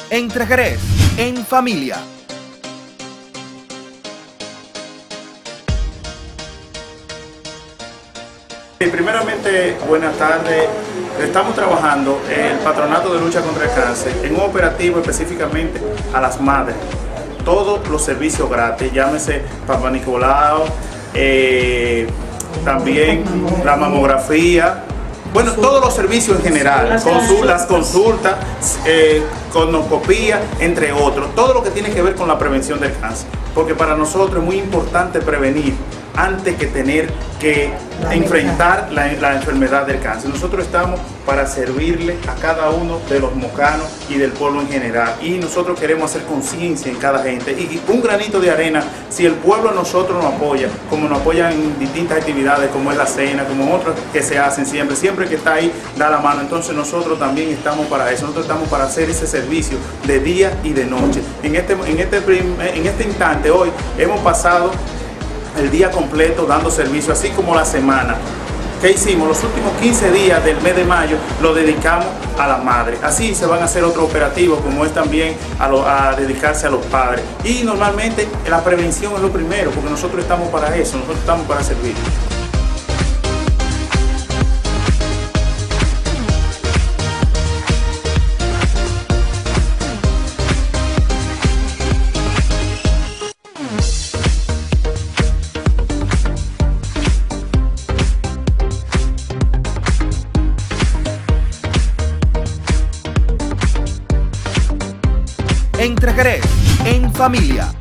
Entre Jerez, en familia. Primeramente, buenas tardes. Estamos trabajando el Patronato de Lucha contra el Cáncer en un operativo específicamente a las madres. Todos los servicios gratis, llámese Papá Nicolau, también la mamografía, bueno, todos los servicios en general, las consultas, colonoscopía, entre otros, todo lo que tiene que ver con la prevención del cáncer, porque para nosotros es muy importante prevenir antes que tener que enfrentar la enfermedad del cáncer. Nosotros estamos para servirle a cada uno de los mocanos y del pueblo en general, y nosotros queremos hacer conciencia en cada gente, y un granito de arena, si el pueblo a nosotros nos apoya, como nos apoyan en distintas actividades, como es la cena, como otras que se hacen siempre que está ahí, da la mano. Entonces nosotros también estamos para eso, nosotros estamos para hacer ese servicio de día y de noche. En este instante, hoy, hemos pasado el día completo dando servicio, así como la semana. ¿Qué hicimos? Los últimos 15 días del mes de mayo lo dedicamos a la madre. Así se van a hacer otros operativos, como es también a dedicarse a los padres. Y normalmente la prevención es lo primero, porque nosotros estamos para eso, nosotros estamos para servir. Entre Jerez, en familia.